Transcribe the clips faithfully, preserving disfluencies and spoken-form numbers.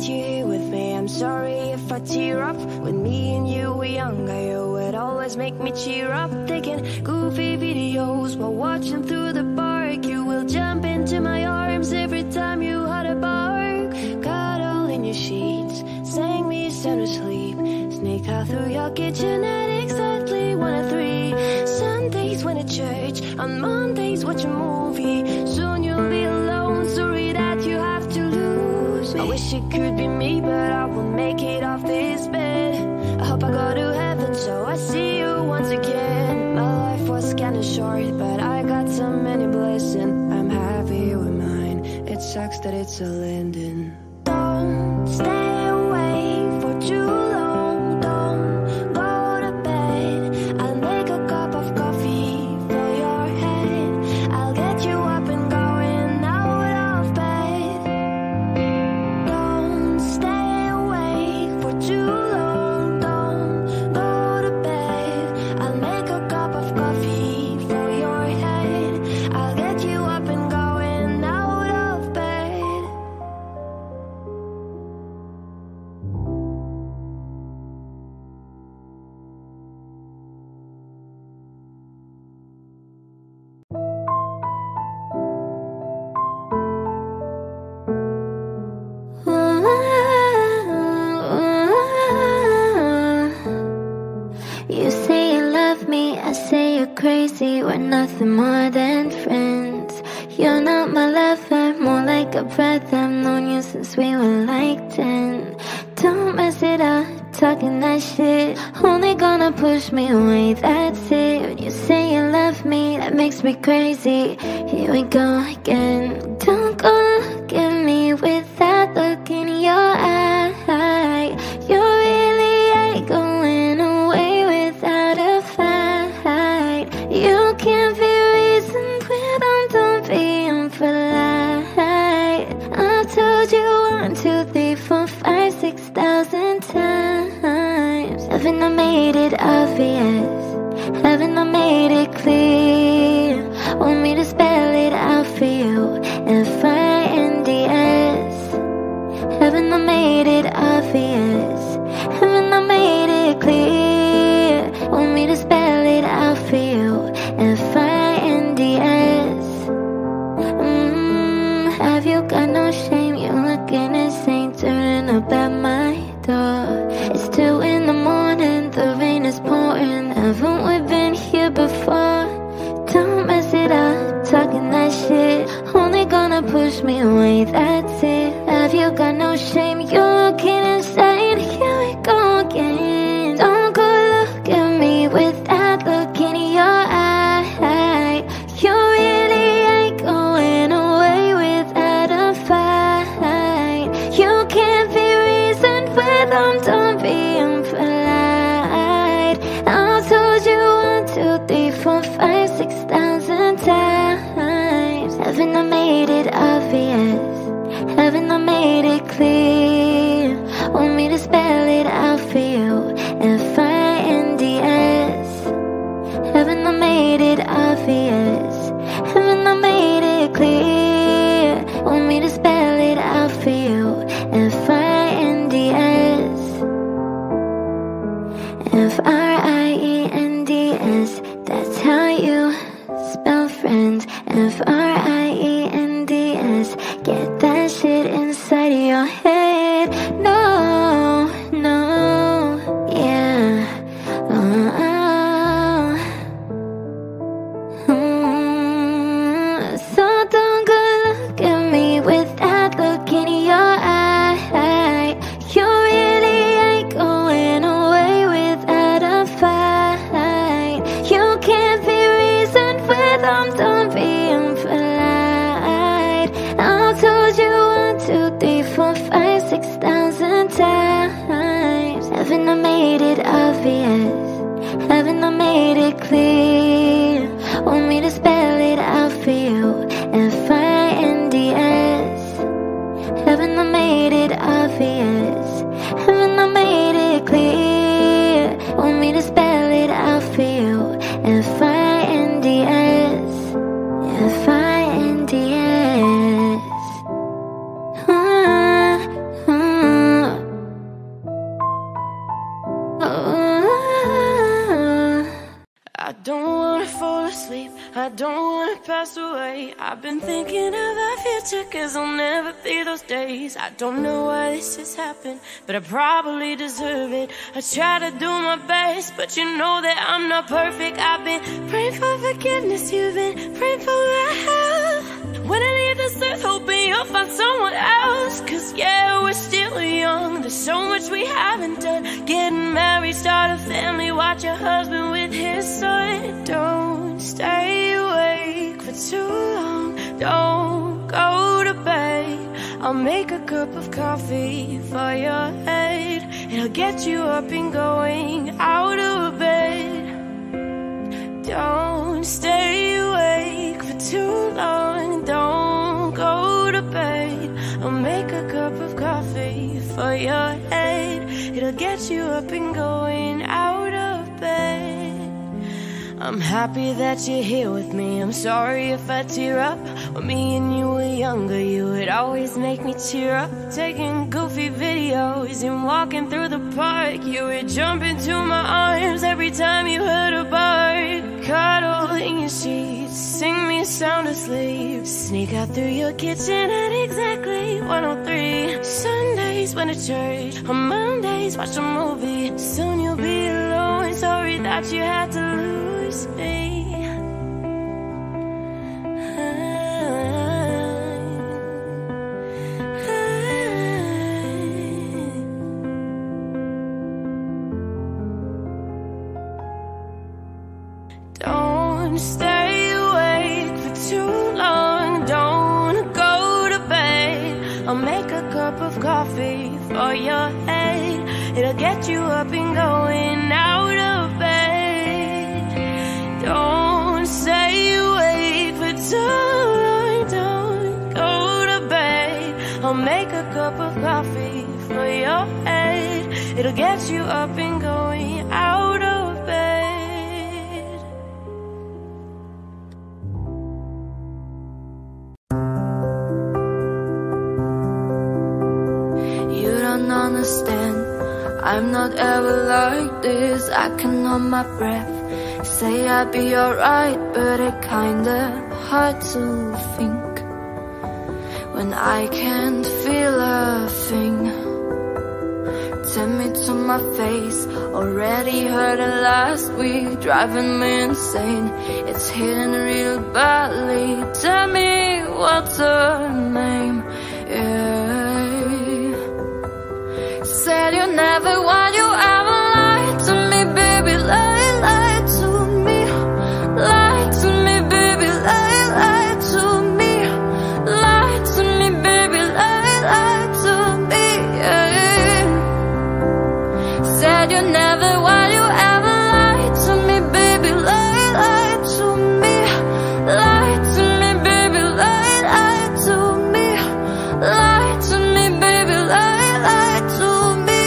you here with me. I'm sorry if I tear up. When me and you were younger, you would always make me cheer up. Taking goofy videos while watching through the park. You will jump into my arms every time you had a bark. Cuddle in your sheets, sang me sound asleep. Sneak out through your kitchen at exactly one or three. Sundays went to church, on Mondays watch a movie. Soon you'll be alone, sorry that you have to lose me. I wish it could be me, but I won't make it off this bed. I hope I go to heaven so I see you once again. My life was kinda short, but I got so many blessings. I'm happy with mine, it sucks that it's all ending. Don't stay away for too long, don't go to bed. I'll make a cup of coffee for your head. I'll get you up and going out of bed. Don't stay away for too long, don't go to bed. I'll make a cup of coffee for your head. I'll get you up and going out of bed. You say you love me, I say you're crazy. We're nothing more than friends. You're not my lover, more like a brother. I've known you since we were like ten. Don't mess it up, talking that shit. Only gonna push me away, that's it. When you say you love me, that makes me crazy. Here we go again. Don't go look at me with that look in your eye. You really ain't going away without a fight. You can't be reasoned with, I'm done being polite. I've told you one, two, three, four, five, six thousand times. Haven't I made it obvious? Haven't I made it clear? Want me to spell it out for you? F I N D S. Haven't I made it obvious? Haven't I made it clear? Want me to spell it out for you? F I N D S. Mmm, have you got no shame? You're looking insane, turning up at my door. It's two in the morning, the rain is pouring. Haven't we been here before? Don't mess it up, talking that shit. Only gonna push me away, that's it. Have you got no shame? You're looking insane, here we go again. Don't go look at me with that look in your eye. You really ain't going away without a fight. You can't be reasoned with, I'm done being polite. I've told you one, two, three, four, five, six thousand times. Haven't I made it obvious? Haven't I made it clear? Want me to spell it out for you? F I N D S. Haven't I made it obvious? Haven't I made it clear? Want me to spell it out for you? F I N D S. F R I E N D S. That's how you spell friends. F R I E N D S. Get that shit inside of your head. No, no, yeah. Oh, mm. So don't go look at me with that look in your eye. You really ain't going away without a fight. You can't be reasoned with, I'm done being polite. I've told you one, two, three, four, five. I've been thinking of our future, cause I'll never be those days. I don't know why this has happened, but I probably deserve it. I try to do my best, but you know that I'm not perfect. I've been praying for forgiveness, you've been praying for my health. When I leave this earth, hoping you'll find someone else. Cause yeah, we're still young, there's so much we haven't done. Getting married, start a family, watch your husband with his son. Don't stay awake for too long, don't go to bed. I'll make a cup of coffee for your head. It'll get you up and going out of bed. Don't stay awake for too long, don't go to bed. I'll make a cup of coffee for your head. It'll get you up and going out of bed. I'm happy that you're here with me. I'm sorry if I tear up. When me and you were younger, you would always make me cheer up. Taking goofy videos and walking through the park. You would jump into my arms every time you heard a bark. Cuddle in your sheets, sing me sound asleep. Sneak out through your kitchen at exactly one oh three. Sundays went to church, on Mondays watch a movie. Soon you'll be alone, sorry that you had to lose me. Don't stay awake for too long, don't go to bed. I'll make a cup of coffee for your head. It'll get you up and going out of bed. Don't stay awake for too long, don't go to bed. I'll make a cup of coffee for your head. It'll get you up and going out of bed. Understand, I'm not ever like this. I can hold my breath, say I'd be alright, but it kinda hard to think when I can't feel a thing. Tell me to my face, already heard it last week, driving me insane. It's hitting real badly. Tell me what's her name, yeah. Said you never, why you ever lied to me, baby, lie, lie to me. Lie to me, baby, lie, lie to me. Lie to me, baby, lie, lie to me, yeah. Said you never, why you ever lied to me, baby, lie, lie to me. Lie to me, baby, lie, lie to me. Lie to me, baby, lie, lie to me.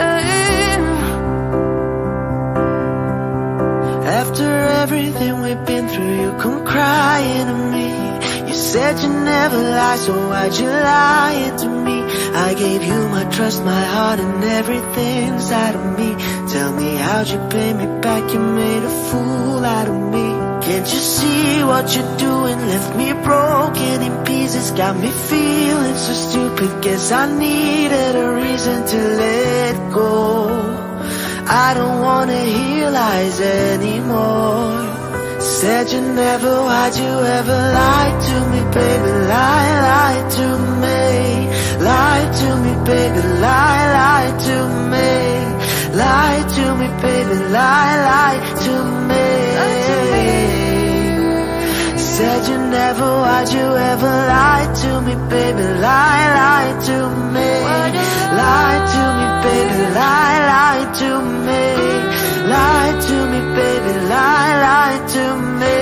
After everything we've been through, you come crying to me. You said you never lie, so why'd you lie to me? I gave you my trust, my heart, and everything inside of me. Tell me, how'd you pay me back? You made a fool out of me. Can't you see what you're doing? Left me broken in pieces, got me feeling so stupid. Guess I needed a reason to let go. I don't wanna hear lies anymore. Said you never, why'd you ever lie to me, baby? Lie, lie to me. Lie to me, baby, lie, lie to me. Lie to me, baby, lie, lie to me. Said you never, why'd you ever lie to me, baby? Lie, lie to me. Lie to me, baby, lie, lie to me. Lie to me, baby, lie, lie to me.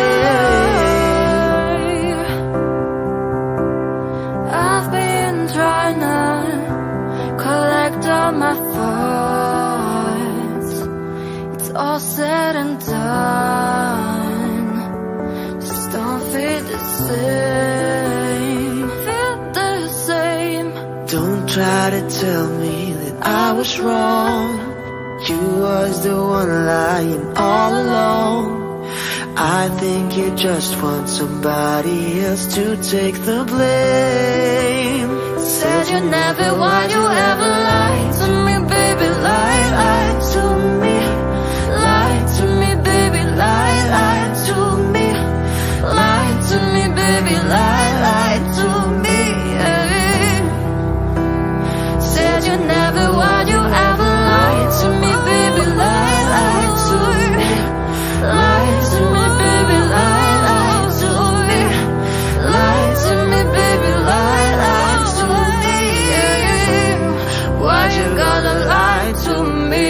I've been trying to collect all my thoughts. It's all said and done, just don't feel the same. Feel the same. Don't try to tell me that I was wrong. You was the one lying all alone. I think you just want somebody else to take the blame. Said you never, why'd you ever lie to me, baby, lie, lie to me. Lie to me, baby, lie, lie to me. Lie to me, baby, lie, lie to me, yeah. Said you never, why'd you ever lie to me, baby, lie, lie to me. Lie to me, baby, lie, lie to me. Lie to me, baby, lie, lie to me, yeah. Why'd you gotta lie to me?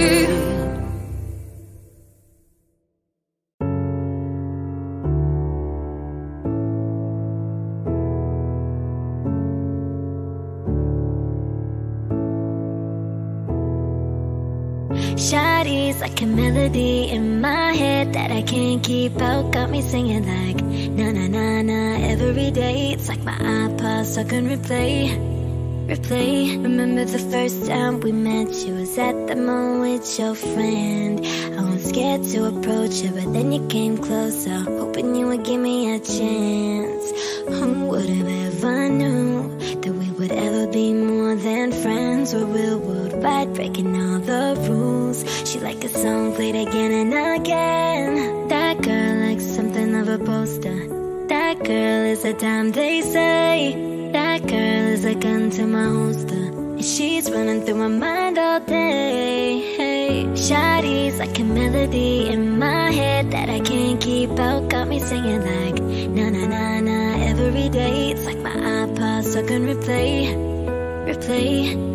Shawty's like a melody in my head that I can't keep out. Got me singing like na na na na every day. It's like my iPod stuck on replay, replay. Remember the first time we met? You was at the mall with your friend. I was scared to approach you, but then you came closer, hoping you would give me a chance. Who would have ever knew that we would ever be more than friends? We're real worldwide, breaking all the rules. She like a song played again and again. That girl likes something of a poster. That girl is a dime, they say. That girl is a gun to my holster, and she's running through my mind all day. Hey, Shawty's like a melody in my head that I can't keep out. Got me singing like na na na na every day. It's like my iPod stuck on replay, replay.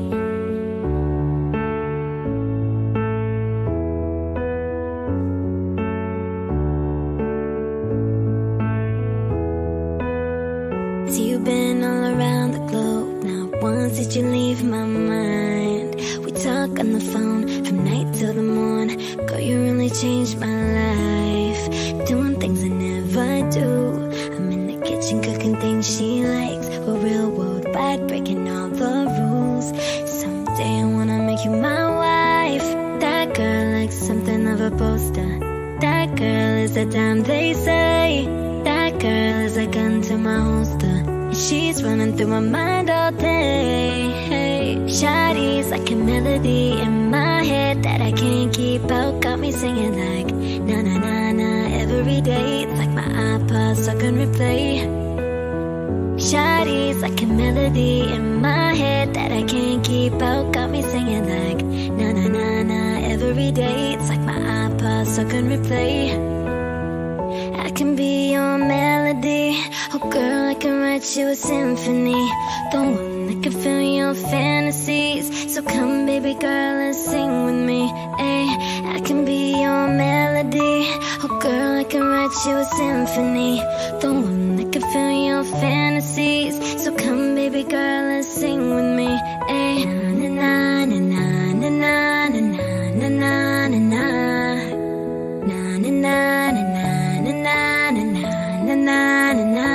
So you've been all around the globe, not once did you leave my mind. We talk on the phone from night till the morn. Girl, you really changed my life, doing things I never do. I'm in the kitchen cooking things she likes. We're real worldwide, breaking all the rules. Someday I wanna make you my wife. That girl likes something of a poster. That girl is a dime, they say. That girl is a gun to my holster, and she's running through my mind all day. Hey, Shawty's like a melody in my head that I can't keep out. Got me singing like na na na na every day. It's like my iPod stuck on replay. Shawty's like a melody in my head that I can't keep out. Got me singing like na na na na every day. It's like my iPod stuck on replay. I can be your melody. Oh girl, I can write you a symphony, the one that can fill your fantasies. So come baby girl, let's sing with me. Ay, I can be your melody. Oh girl, I can write you a symphony, the one that can fill your fantasies. So come baby girl, let's sing with me. Ay, na na na na na na na na na na na na na na na na. Na na na na na na na.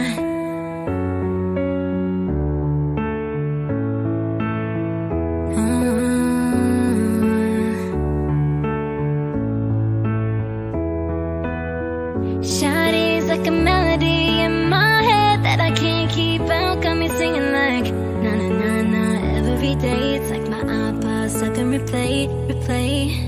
Shawty's like a melody in my head that I can't keep out. Got me singing like na na na na every day. It's like my iPod stuck on replay, replay.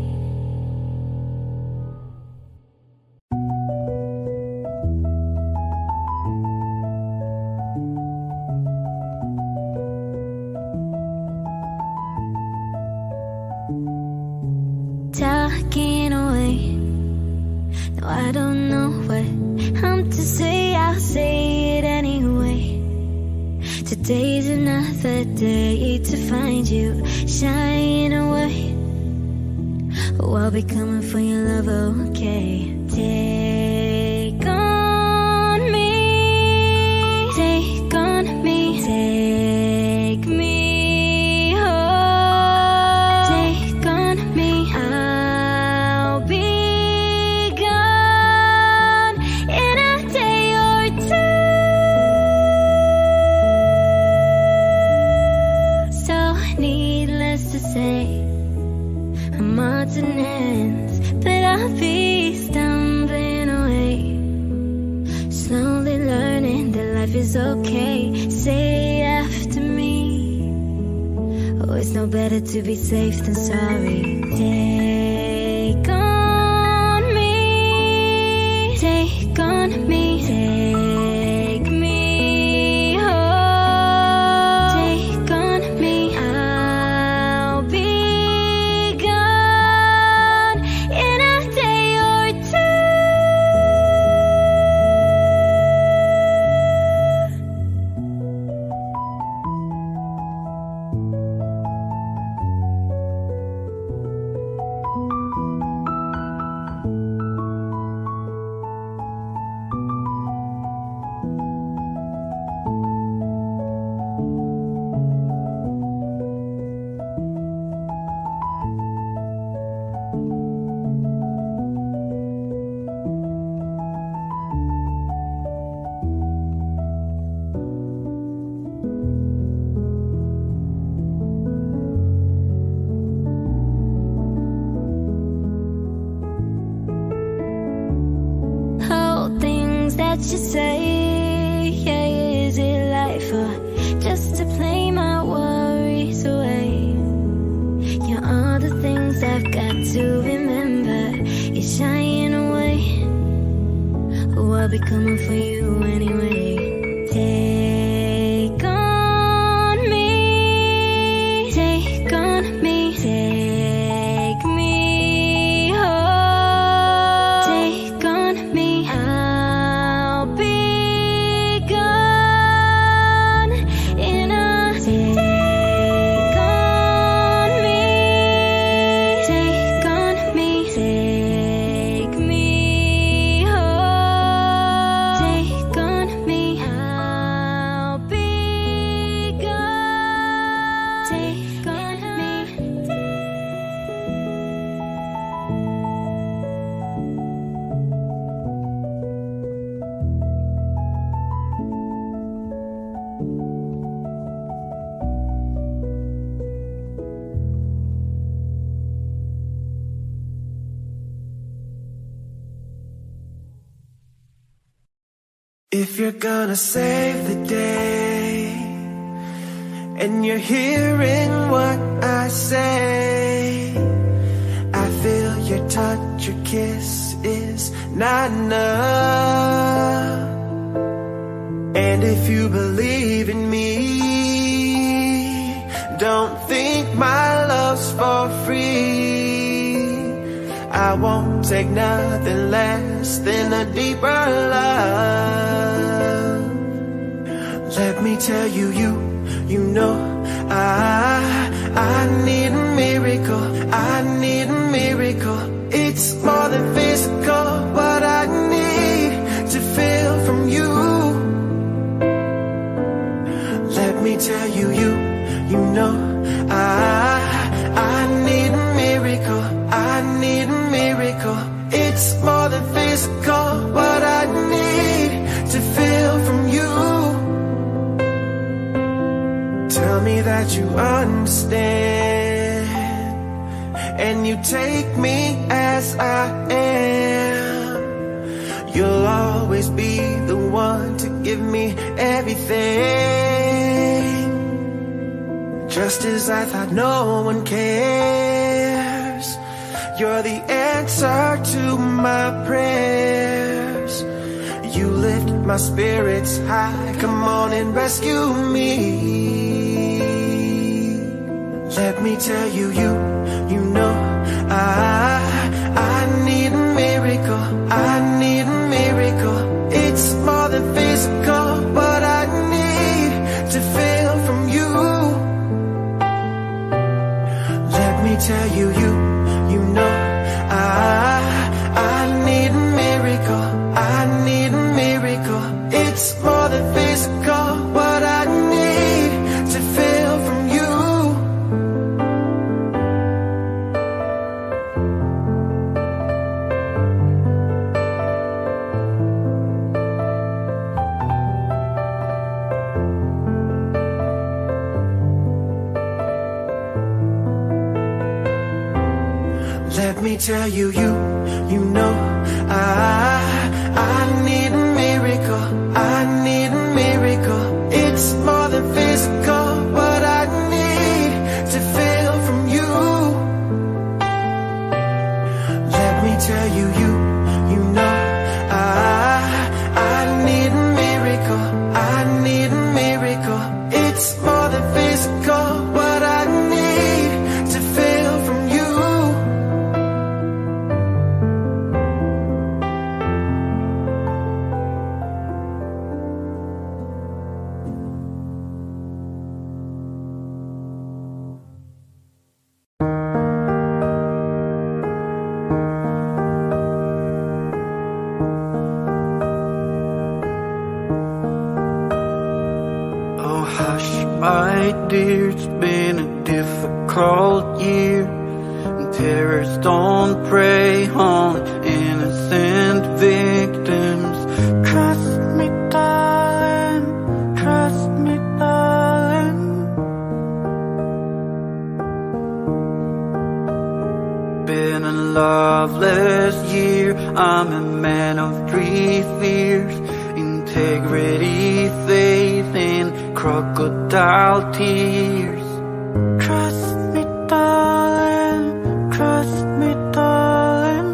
Talking away, no, I don't know what I'm to say, I'll say it anyway. Today's another day to find you shying away. Oh, I'll be coming for your love, okay. Take on me, take on me, take me. I'm odds and ends, but I'll be stumbling. It's no better to be safe than sorry. Take on me, take on me, take me home. Take on me, I'll be gone in a day or two. That you say, yeah, is it life or just to play my worries away? You're all the things I've got to remember. You're shying away. Oh, I'll be coming for you anyway. Take on me, take on me, take me home. Take on me, if you're gonna save the day, and you're hearing what I say, I feel your touch, your kiss is not enough. And if you believe in me, don't think my love's for free. I won't take nothing less than a deeper love. Let me tell you, you, you know I, I need a miracle, I need a miracle. It's more than physical, what I need to feel from you. Let me tell you, you, you know I, I need a miracle, I need a miracle. It's more than physical, what I need to feel from you. Tell me that you understand, and you take me as I am. You'll always be the one to give me everything. Just as I thought no one cares, you're the answer to my prayers. You lift my spirits high, come on and rescue me. Let me tell you, you, you know I, I need a miracle, I need a miracle. It's more than physical, what I need to feel from you. Let me tell you, you, you know I, I need a miracle, I need a miracle. It's more than physical, what I need to feel from you. Let me tell you, you, you know I, I need a miracle, I need a miracle. It's more than physical, what I need to feel hush, my dear, it's been a difficult year. Terrorists don't prey on innocent victims. Trust me, darling, trust me, darling. Been a loveless year, I'm a man of three fears: integrity, faith, and crocodile tears. Trust me, darling, trust me, darling.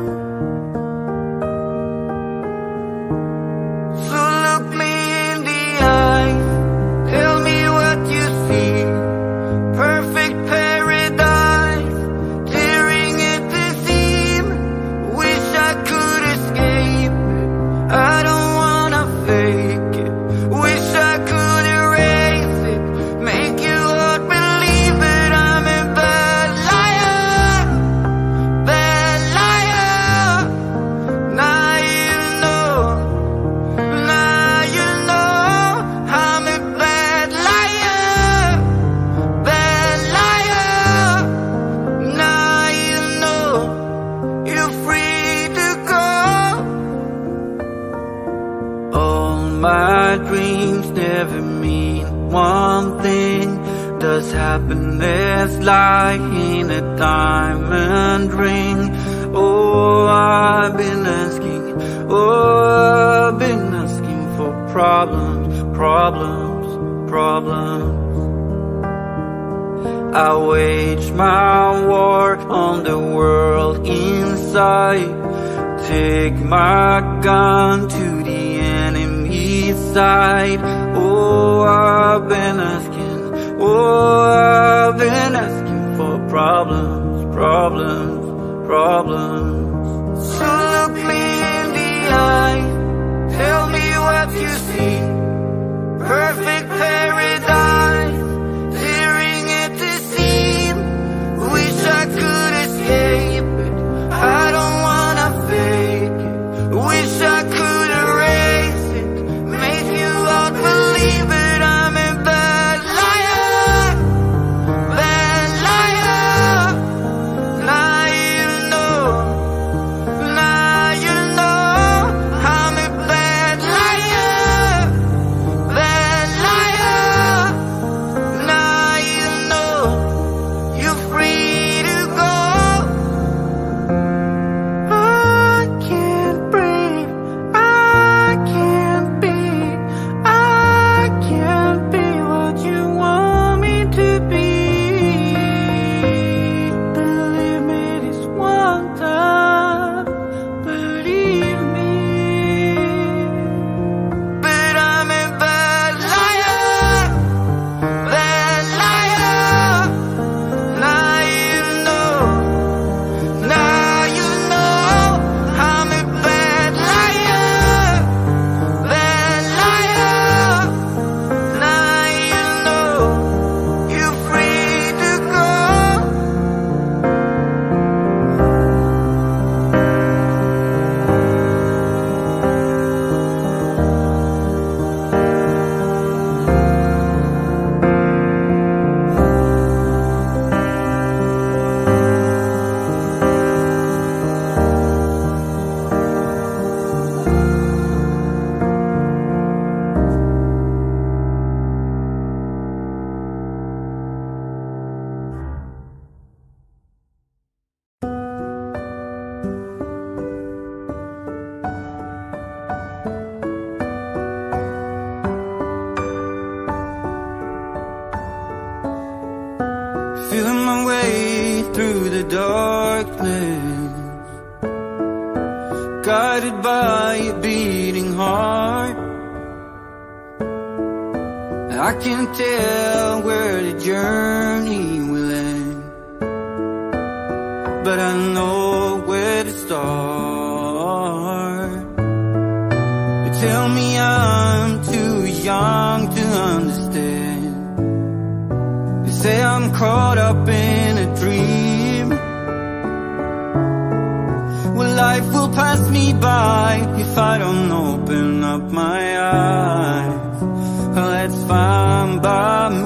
So look me in the eyes, tell me what you see. Perfect paradise, tearing at the seam. Wish I could escape it, I don't wanna fake it. Wish I could erase it, make you all believe it. I'm a bad liar, bad liar. Now you know, now you know. I'm a bad liar, bad liar. Now you know, you're free to go. All my dreams never mean one thing. Does happiness lie in a diamond ring? Oh, I've been asking, oh, I've been asking for problems, problems, problems. I wage my war on the world inside. Take my gun to the enemy's side. Oh, I've been asking, oh, I've been asking for problems, problems, problems. So look me in the eye, tell me what you see. Perfect paradise, tearing at the seam. Wish I could escape it, I don't wanna fake it. Wish I could erase it, make you all believe it. I'm a bad liar, bad liar. Now you know, now you know. I'm a bad liar, bad liar. Now you know, you're free to go. I can't breathe, I can't be, I can't be what you want me to be. Believe me this one time, believe me. But I'm a bad liar, bad liar. Now you know, now you know. I'm a bad liar, bad liar. Now you know, you're free to go. Feeling my way through the darkness, guided by a beating heart. I can't tell where the journey will end, but I know where to start. They tell me I'm too young to understand. They say I'm caught up in a dream. Well, life will pass me by if I don't open up my eyes. Well, that's fine by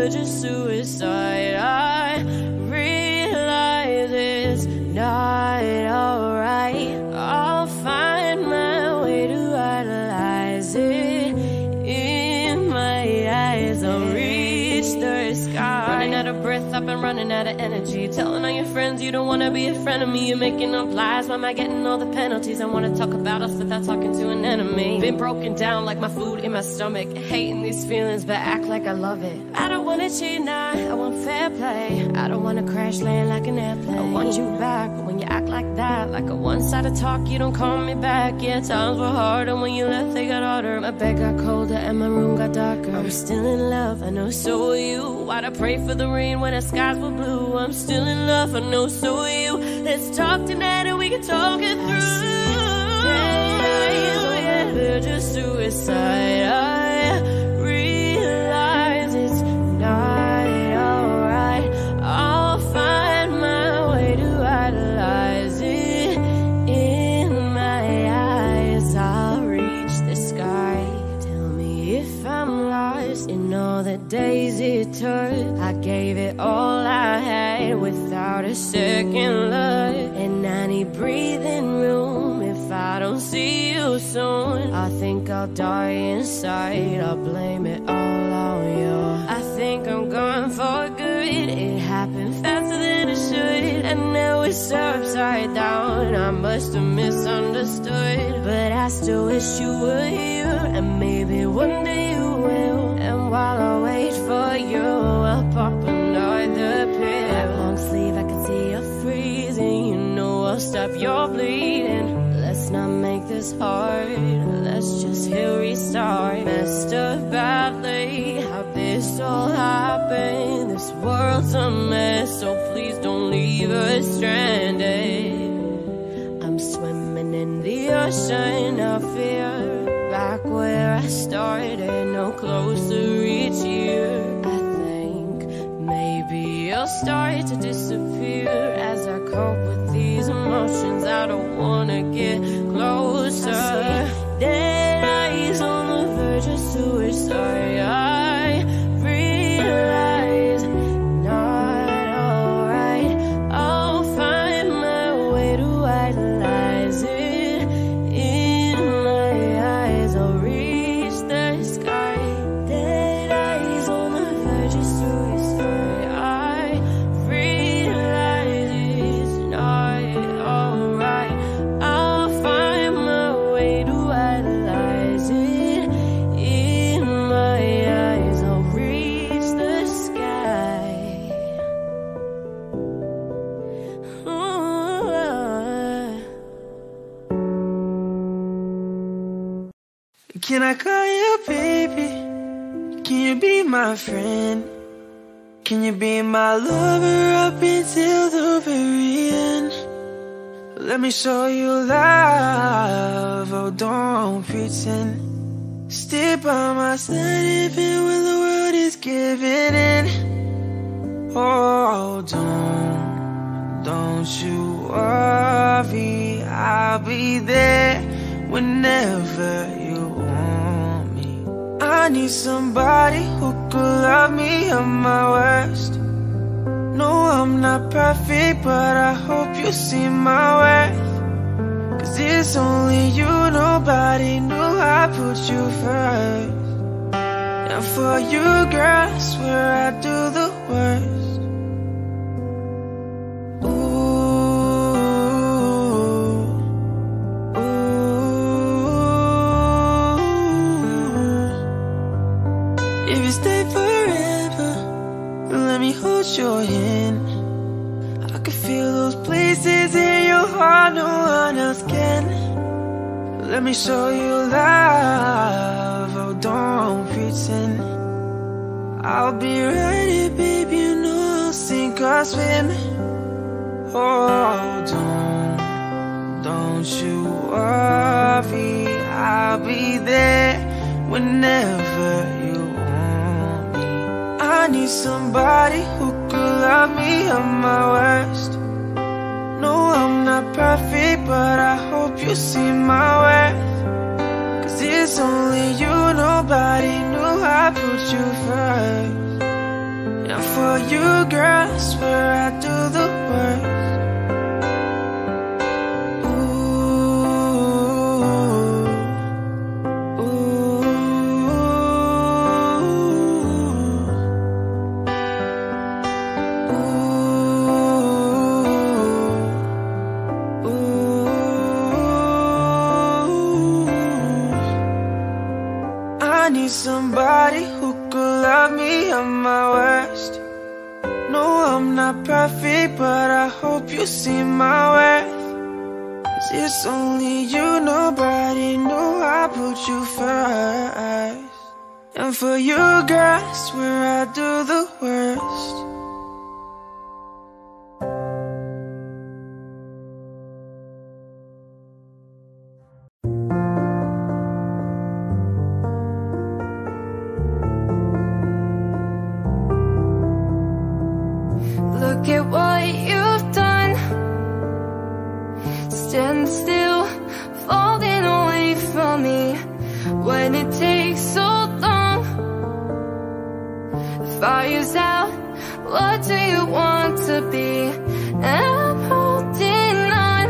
verge of suicide. I realize it's not alright. I'll find my way to idolize it. In my eyes I'll reach the sky. Running out of breath, I've been running out of energy. Telling all your friends you don't wanna be a friend of me. You're making up lies, why am I getting all the penalties? I wanna talk about us without talking to an enemy. Been broken down like my food in my stomach. Hating these feelings but act like I love it. I don't wanna cheat now, I want fair play. I don't wanna crash land like an airplane. I want you back, but when you act like that, like a one-sided talk, you don't call me back. Yeah, times were harder, when you left they got harder. My bed got colder and my room got darker. I'm still in love, I know so are you. Why'd I pray for the rain when the skies were blue? I'm still in love, I know so are you. Let's talk tonight and we can talk it through. Yeah, verge of suicide. I realize it's not alright. I'll find my way to idolize it. In my eyes I'll reach the sky. Tell me if I'm lost in all the days it took. I gave it all I had without a second look. And I need breathing room. If I don't see you soon, I think I'll die inside. I'll blame it all on you. I think I'm gone for good. It happened faster than it should, and now it's upside down. I must have misunderstood, but I still wish you were here. And maybe one day you will. And while I wait for you, I'll pop another pill. That long sleeve, I can see you're freezing. You know I'll stop your bleeding. Let's not make this hard, let's just hit restart. Messed up badly, how'd this all happen? This world's a mess, so please don't leave us stranded. I'm swimming in the ocean of fear, back where I started, no closer to reach you. I think maybe I'll start to disappear as I cope with these emotions. I don't wanna get closer. Dead eyes on the verge of suicide. I realize not alright. I'll find my way to idolize it. In my eyes I'll reach the sky. Dead eyes on the verge of suicide. I realize it's not alright. I'll find my way to idolize it. In my eyes I'll reach the sky. Ooh. Can I call you baby? Can you be my friend? Can you be my lover up until the very end? Let me show you love, oh don't pretend. Stay by my side even when the world is giving in. Oh don't, don't you worry, I'll be there whenever you want me. I need somebody who could love me at my worst. No, I'm not perfect, but I hope you see my worth. Cause it's only you, nobody knew I put you first. And for you, girl, I swear I do the worst. Ooh, ooh. If you stay forever, let me hold your hand. I can feel those places in your heart no one else can. Let me show you love, oh don't pretend. I'll be right here, baby, you know I'll sink or swim. Oh don't, don't you worry, I'll be there whenever you want me. I need somebody who could love me at my worst. No, I'm not perfect, but I hope you see my worth. Cause it's only you, nobody knew I put you first. for you, girl, I swear I do the worst. I need somebody who could love me at my worst. No, I'm not perfect, but I hope you see my worth. 'Cause it's only you, nobody knew I put you first. And for you, girl, I swear I do the worst. Look at what you've done. Stand still, falling away from me. When it takes so long, the fire's out, what do you want to be? And I'm holding on.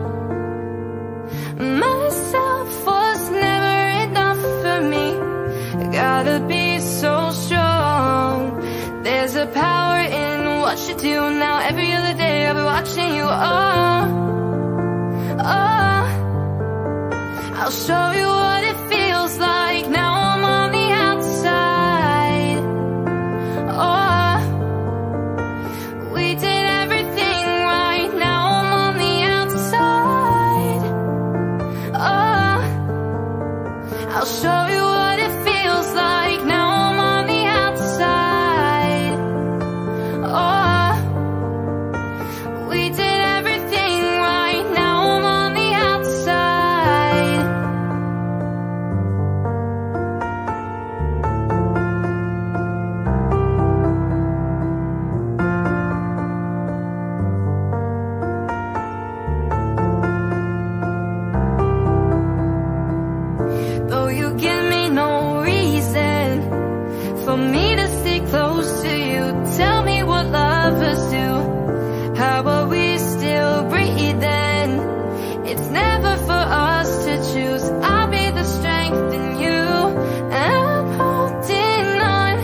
Myself was never enough for me. I gotta be so strong. There's a power in what you do now. Every other day I'll be watching you. Oh, oh, I'll show you what it feels like. Now I'm on the outside. Oh, we did everything right. Now I'm on the outside. Oh, I'll show you what it feels like. Now I'm on the outside. Oh, we did everything right. Now I'm on the outside. Though you give me no reason for me to stay close to you, tell me what lovers do. How are we still breathing? It's never for us to choose. I'll be the strength in you, and I'm holding on.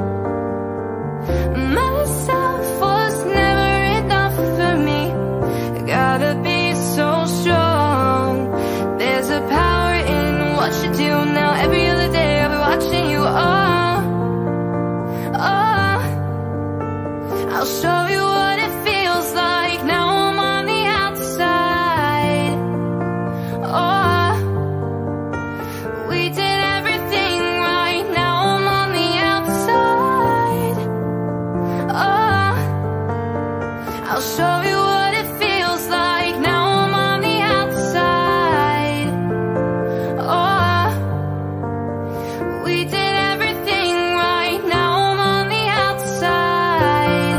Myself was never enough for me. I gotta be so strong. There's a power in what you do now. Every other day I'll be watching you. Oh, oh, I'll show you what it feels like. Now I'm on the outside. Oh, we did everything right. Now I'm on the outside. Oh, I'll show you what it feels like. Now I'm on the outside. Oh, we did everything right. Now I'm on the outside.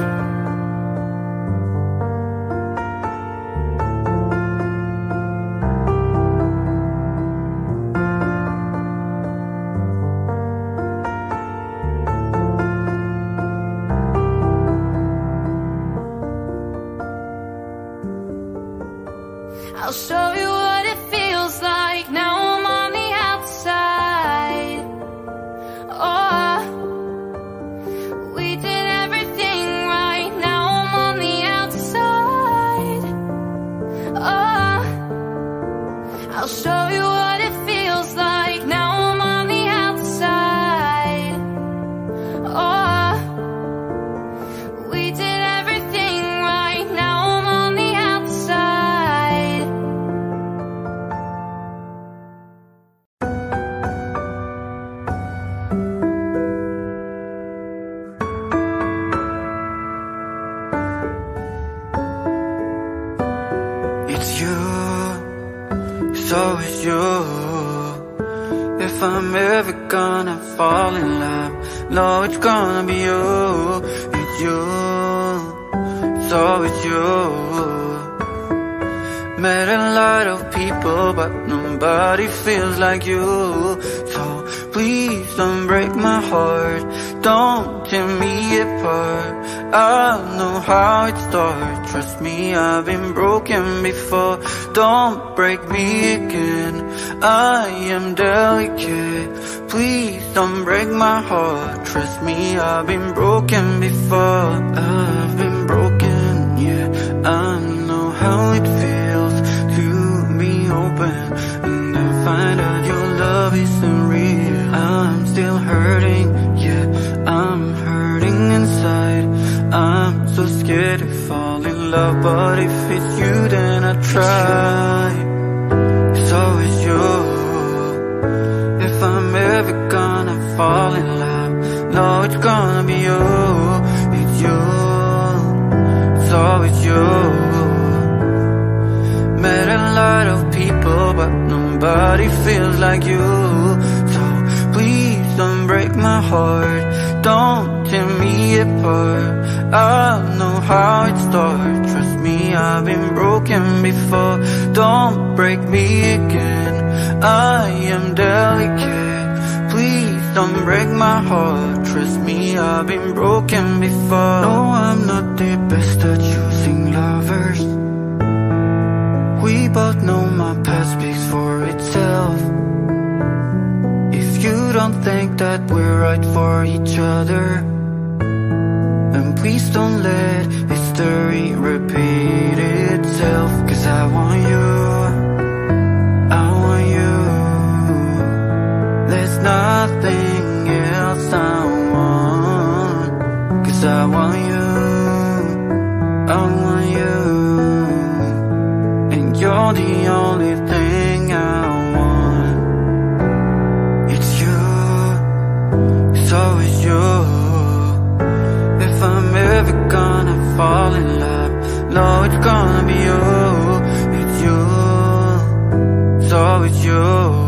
I'll show you what it feels like. Now I'm on the outside. Oh, we did everything right. Now I'm on the outside. Oh, I'll show you what it feels like. Now I'm on the outside. Oh, we did everything right. Now I'm on the outside. It's you, so it's you. If I'm ever gonna fall in love, no, it's gonna be you. It's you, so it's you. Met a lot of people, but nobody feels like you. So please don't break my heart, don't tear me apart. I know how it starts, trust me, I've been broken before. Don't break me again, I am delicate. Please don't break my heart, trust me, I've been broken before. I've been broken, yeah, I know how it feels to be open and I find out your love isn't real. I'm still hurting, yeah, I'm hurting inside. I'm so scared to fall in love, but if it's you then I try. It's always you. If I'm ever gonna fall in love, no, it's gonna be you. It's you, it's always you. Met a lot of people, but nobody feels like you. So please don't break my heart, don't tear me apart. I know how it starts, trust me, I've been broken before. Don't break me again, I am delicate. Please don't break my heart, trust me, I've been broken before. No, I'm not the best at choosing lovers. We both know my past speaks for itself. If you don't think that we're right for each other, then please don't let history repeat itself. Cause I want you, I want you. There's nothing else I want. Cause I want you, I want you. You're the only thing I want. It's you, it's always you. If I'm ever gonna fall in love, no, it's gonna be you. It's you, it's always you.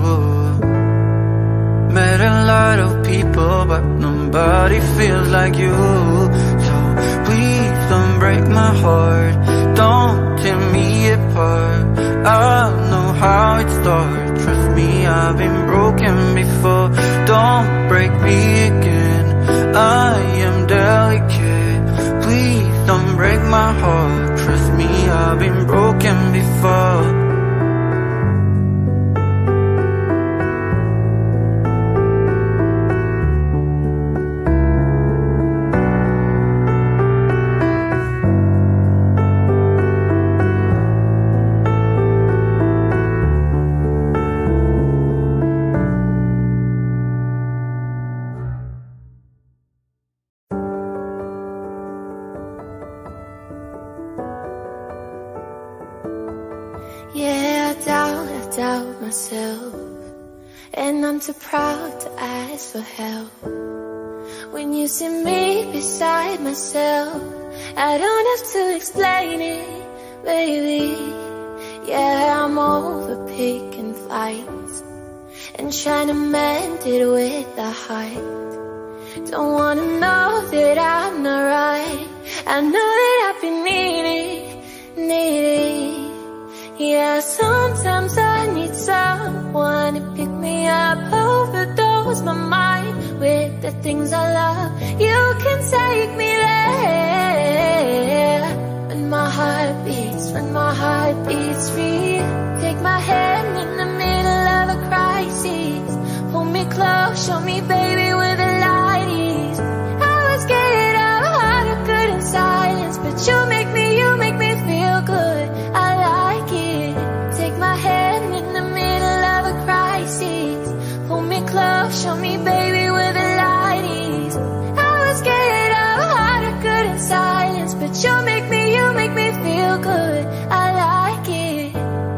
Met a lot of people, but nobody feels like you. So please don't break my heart, don't tear me apart. I know how it starts, trust me, I've been broken before. Don't break me again, I am delicate. Please don't break my heart, trust me, I've been broken before. Yeah, I doubt, I doubt myself, and I'm too proud to ask for help. When you see me beside myself, I don't have to explain it, baby. Yeah, I'm over picking fights and trying to mend it with a heart. Don't wanna know that I'm not right, I know that I've been needing, needing. Yeah, sometimes I need someone to pick me up, overdose my mind with the things I love. You can take me there. When my heart beats, when my heart beats free, take my hand in the middle of a crisis. Pull me close, show me baby where the light is. I was scared of heart of good in silence, but you make me, you make me feel good. I like it. Take my hand in the middle of a crisis. Pull me close, show me baby where the light is. I was scared of heart of good in silence, but you make me, you make me feel good. I like it.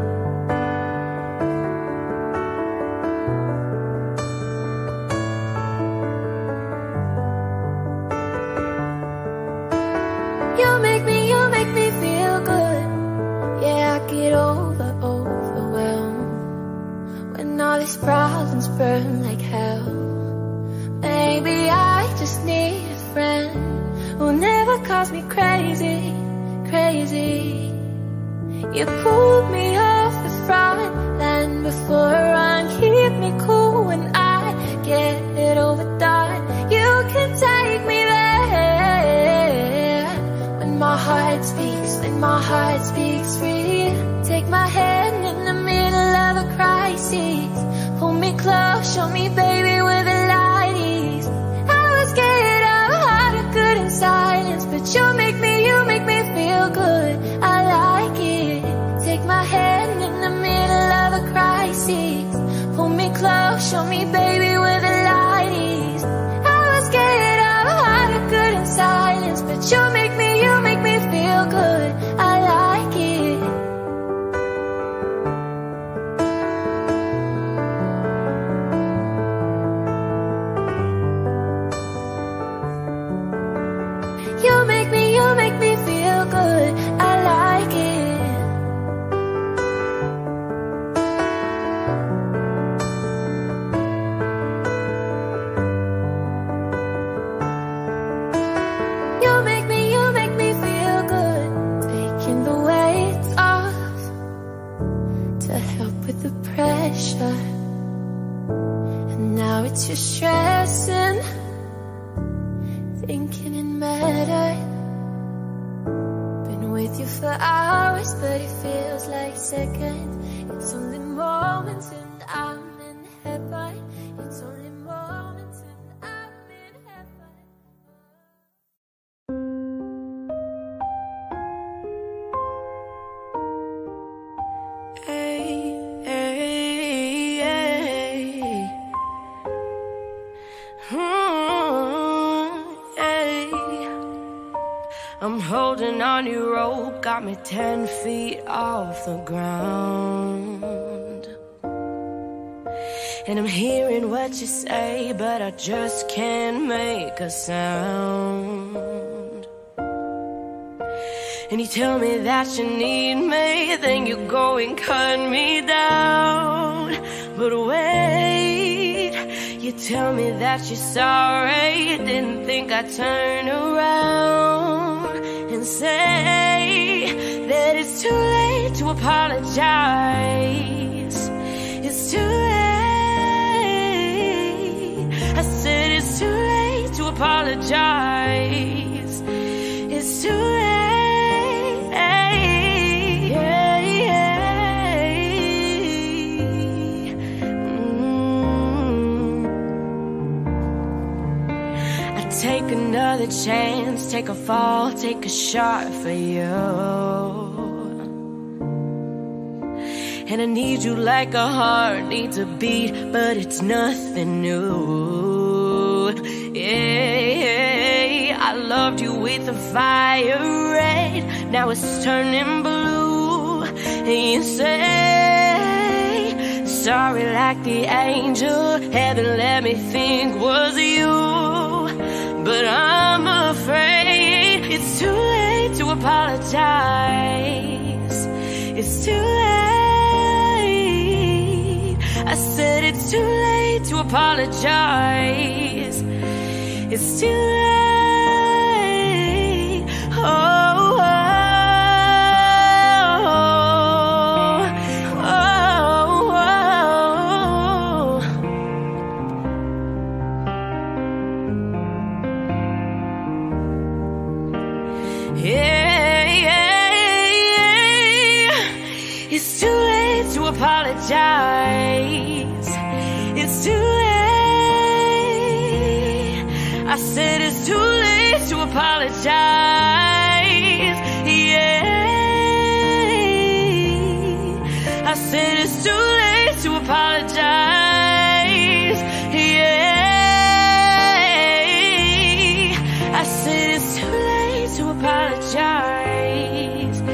You make me, you make me feel good. Yeah, I get over, overwhelmed when all these problems burn like hell. Maybe I just need a friend who'll never cause me crazy, crazy. You pulled me off the front line before I run. Keep me cool when I get it overdone. You can take me there. When my heart speaks, when my heart speaks free. Take my hand in the middle of a crisis. Pull me close, show me baby where the light is. I was scared of how to good in silence, but you make me, you make me feel good. I like it. Take my hand in the middle of a crisis. Pull me close, show me baby where the light is. I was scared of how to good in silence, but you make me, you make me feel good. I like it. You make me, you make me feel good. I like it. You make me, you make me feel good. Taking the weight off to help with the pressure. And now it's just stressing, thinking it mattered. Been with you for hours, but it feels like seconds. It's only moments and I'm in heaven. It's only moments and I'm in heaven. Hey, hey, hey. Hmm, hey. I'm holding on your rope, got me ten feet off the ground. And I'm hearing what you say, but I just can't make a sound. And you tell me that you need me, then you go and cut me down. But wait, you tell me that you're sorry, didn't think I'd turn around and say that it's too late to apologize. It's too late. I said it's too late to apologize. It's too late. Take another chance, take a fall, take a shot for you. And I need you like a heart needs a beat, but it's nothing new. Yeah, I loved you with a fire red, now it's turning blue. And you say sorry like the angel heaven let me think was you. But I'm afraid it's too late to apologize. It's too late. I said it's too late to apologize. It's too late. Oh, oh, oh, oh, oh. Yeah, yeah, yeah. It's too late to apologize. It's too late. I said it's too late to apologize. Yeah, I said it's too late to apologize. Yeah, I said it's too late to apologize.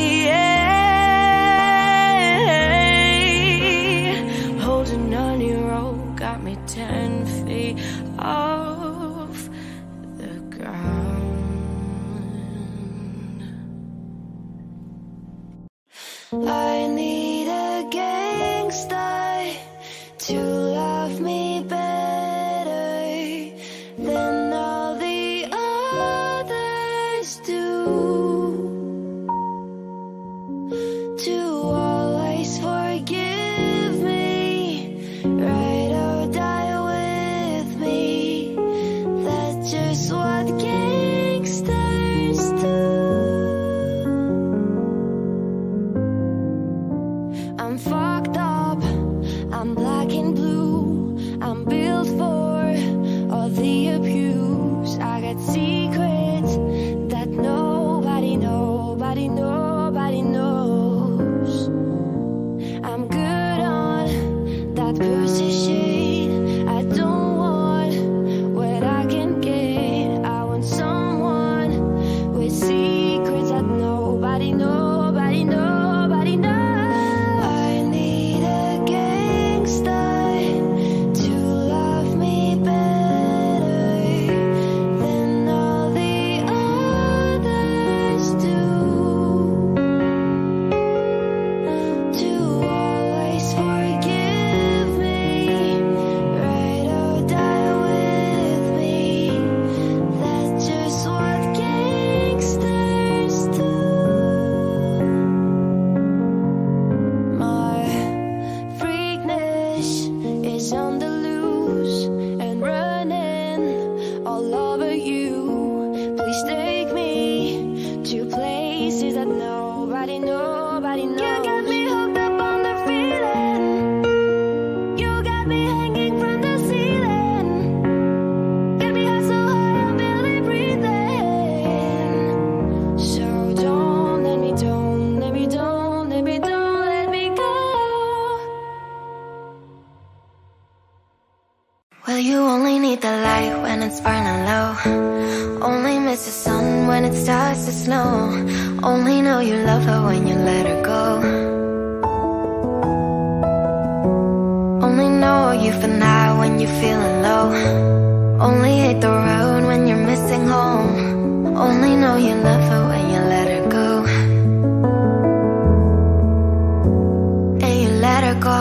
Yeah, holding on your rope got me ten feet off the ground. I need a gangster to love me better than all the others do. only need the light when it's burning low. Only miss the sun when it starts to snow. Only know you love her when you let her go. Only know you for now when you're feeling low. Only hate the road when you're missing home. Only know you love her when you let her go. And you let her go.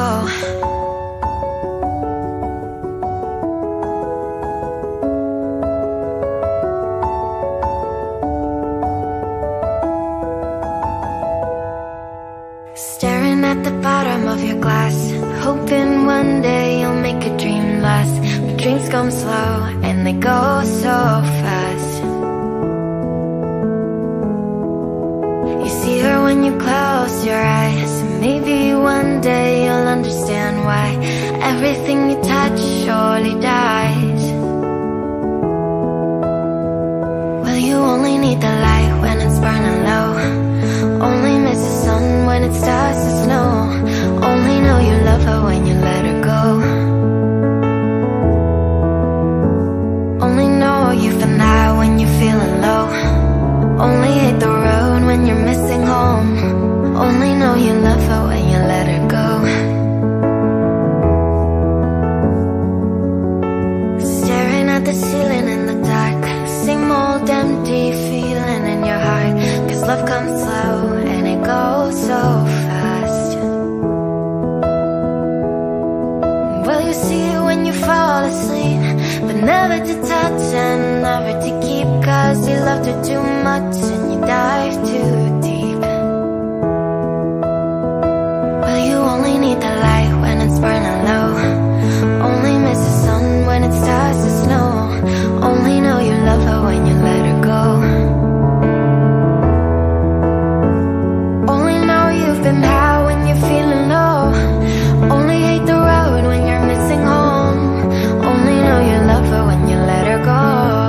Staring at the bottom of your glass, hoping one day you'll make a dream last. But dreams come slow and they go so fast. You see her when you close your eyes. Maybe one day you'll understand why everything you touch surely dies. Well, you only need the light when it's burning low. Only miss the sun when it starts to snow. Only know you love her when you let her go. Only know you for now when you're feeling low. Only hate the road when you're missing home. Only know you love her when you let her go. Staring at the ceiling in the dark, same old empty feeling in your heart. Cause love comes slow and it goes so fast. Well, you see it when you fall asleep, but never to touch and never to keep. Cause you loved her too much and you dive too deep. Well, you only need the light when it's burning low. Only miss the sun when it starts to snow. Only know you love her when you let her go. Only know you've been high when you're feeling low. Only hate the road when you're missing home. Only know you love her when you let her go.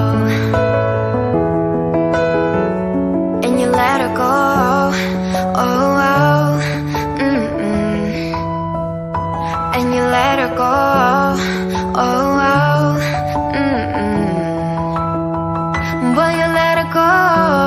And you let her go. Oh, oh, mm-mm. And you let her go. Oh, oh, mm-mm. Well, you let her go.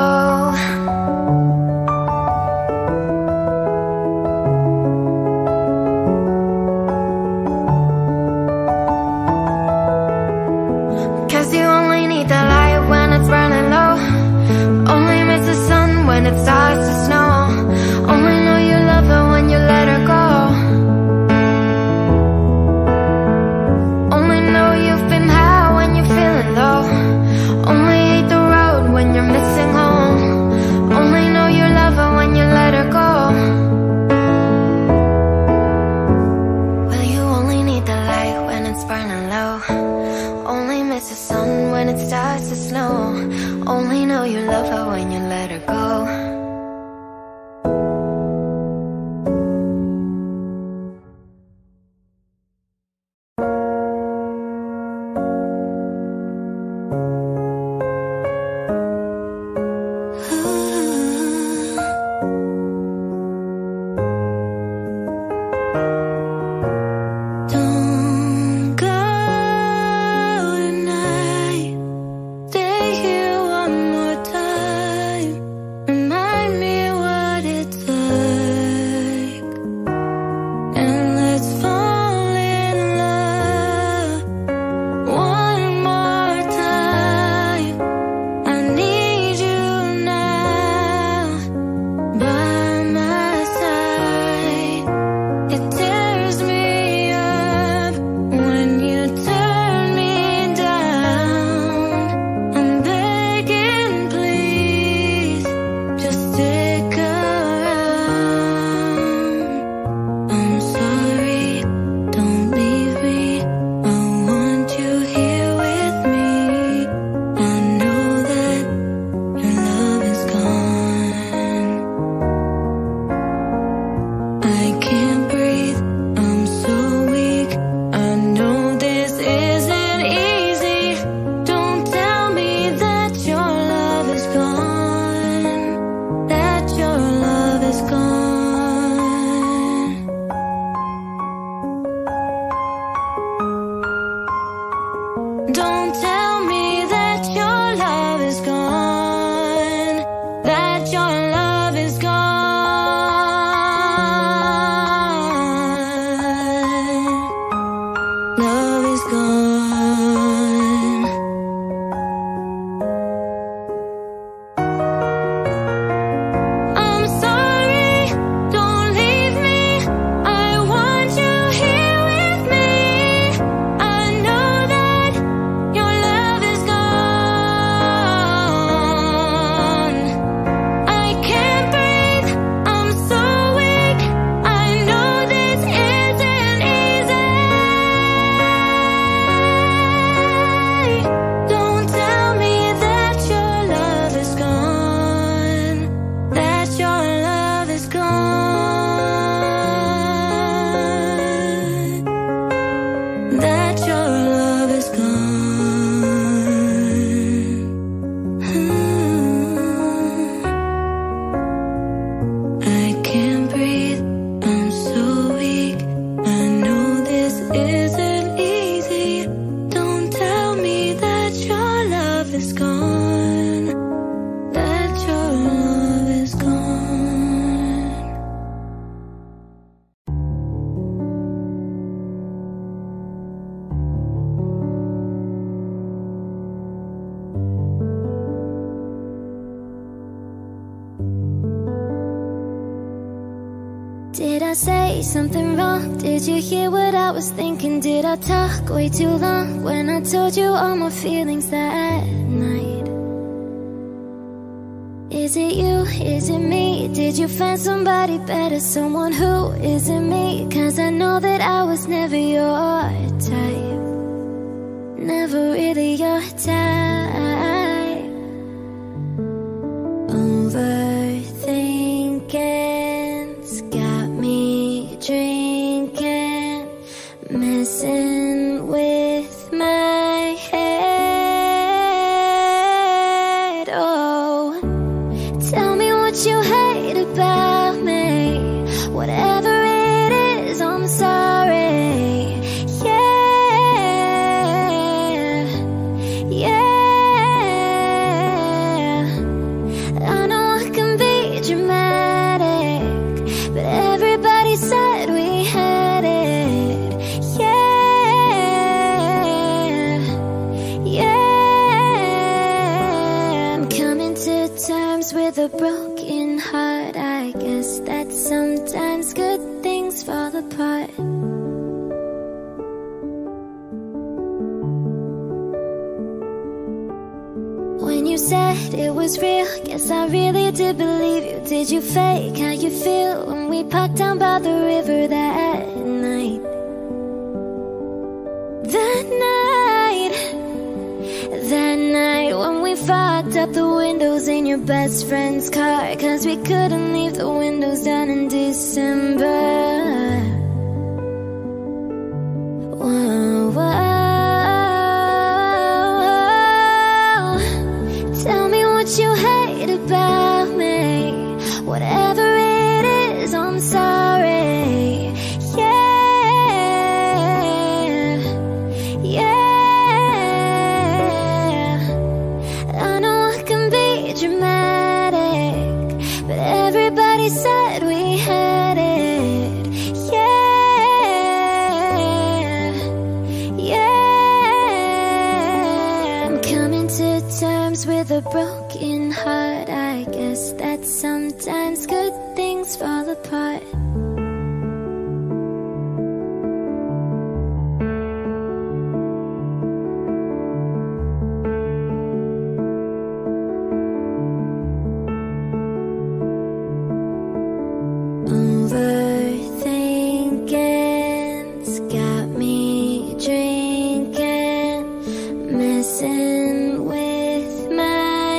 Cause you only need the light when it's burning low. Only miss the sun when it starts to snow. Only know you love her when you let her go. Only know you've been high when you're feeling low. Only hate the road when you're missing home. Only know you love her when you let her go. Well, you only need the light when it's burning low. Only miss the sun when it starts to snow. Only know you love her when you let her go. Don't go tonight. Stay here one more time. Remind Don't tell me that your love is gone, that your love is gone. Love is gone. I'm sorry, don't leave me. I want you here with me. I know that your love is gone. I can't breathe, I'm so weak. I know this isn't easy. Don't tell me that your love is gone, that your love is gone, that your love is gone. I can't breathe, I'm so weak. I know this isn't easy. Don't tell me that your love is gone, that your love is gone. Did I say something wrong? Did you hear what I was thinking? Did I talk way too long when I told you all my feelings that night? Is it you? Is it me? Did you find somebody better? Someone who isn't me? 'Cause I know that I was never your type, never really your type. Overthinking's got me drinking, messing with my head. Oh, tell me what you hate about me. Whatever it is, I'm sorry. Yeah, yeah. I know I can be dramatic, but everybody said we had it. Yeah, yeah. I'm coming to terms with a broken heart. I guess that sometimes good things fall apart. When you said it was real, guess I really did believe you. Did you fake how you feel when we parked down by the river that night? That night, that night when we fogged up the windows in your best friend's car, 'cause we couldn't leave the windows down in December. Whoa, whoa. Tell me what you hate about me. Whatever it is, I'm sorry. Yeah, yeah. I know I can be dramatic, but everybody said we had it. Yeah, yeah. I'm coming to terms with a broken heart. I guess that sometimes good things fall apart. Overthinking's got me drinking, messing with my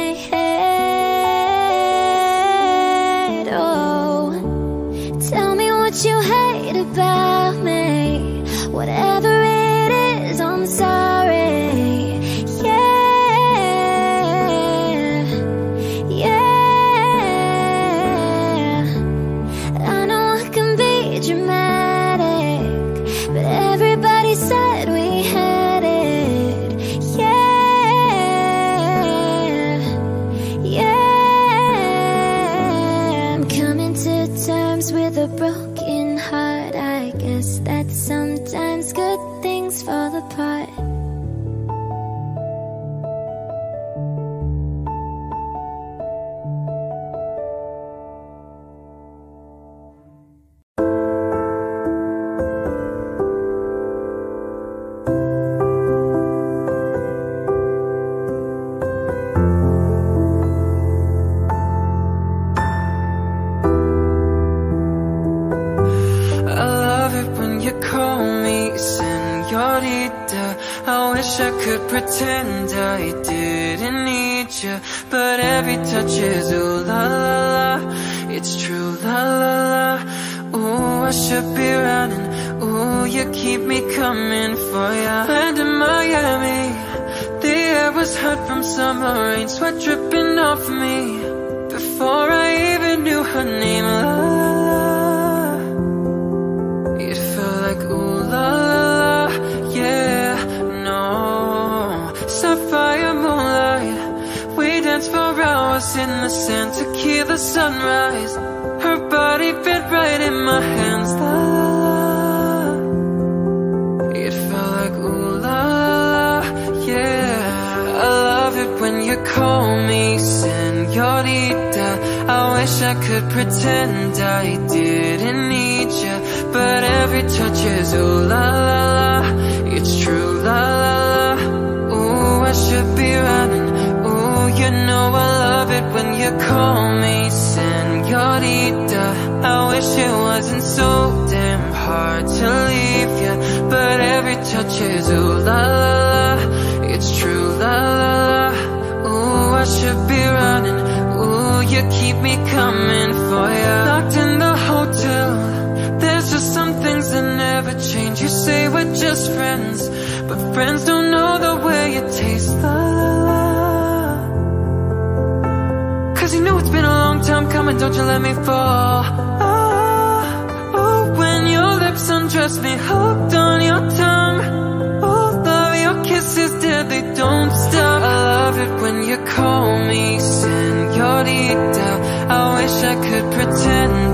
head. Oh, tell me what you hate about me. Whatever it is, I'm sorry. Yeah, yeah. I know I can be dramatic, but everybody said we had it. Yeah. could pretend I didn't need you, but every touch is ooh la la la. It's true la la la. Ooh, I should be running. Ooh, you keep me coming for ya. Land in Miami, the air was hot from summer rain, sweat dripping off me before I even knew her name. La la la. It felt like ooh la la la, yeah, no. Sapphire moonlight, we danced for hours in the sand to keep the sunrise. Her body fit right in my hands. La la la. It felt like ooh la la, yeah. I love it when you call me señorita. I wish I could pretend I didn't need you, but every touch is ooh la la la. It's true la la la. Ooh, I should be running. Ooh, you know I love it when you call me señorita. I wish it wasn't so damn hard to leave you, but every touch is ooh la la la. It's true la la la. Ooh, I should be running. Ooh, you keep me coming for ya. Locked in the hotel, there's just some things that never change. You say we're just friends, but friends don't know the way you taste. La la la. Cause you know it's been a long time coming, don't you let me fall. Oh, oh, when your lips undress me, hooked on your tongue. Oh, love, your kisses dead, they don't stop. I love it when you call me señorita. I wish I could pretend